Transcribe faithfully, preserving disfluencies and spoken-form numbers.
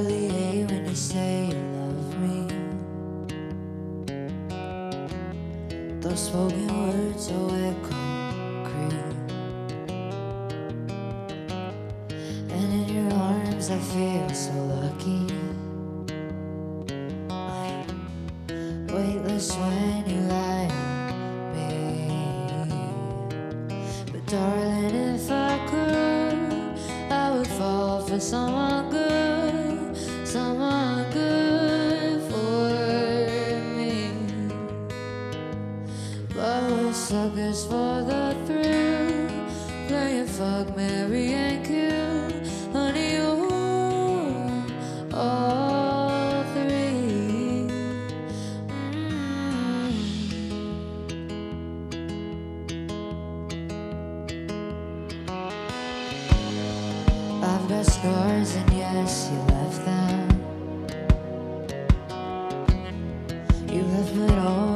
really hate when you say you love me. Those spoken words so echo creep, and in your arms I feel so lucky. Weightless when you lie on me. But darling, if I could, I would fall for someone good, someone good for me. But we're suckers for the thrill, playing fuck, marry and kill. Honey, ooh, all three. Mm. I've got scars and yes, you left them. You left my all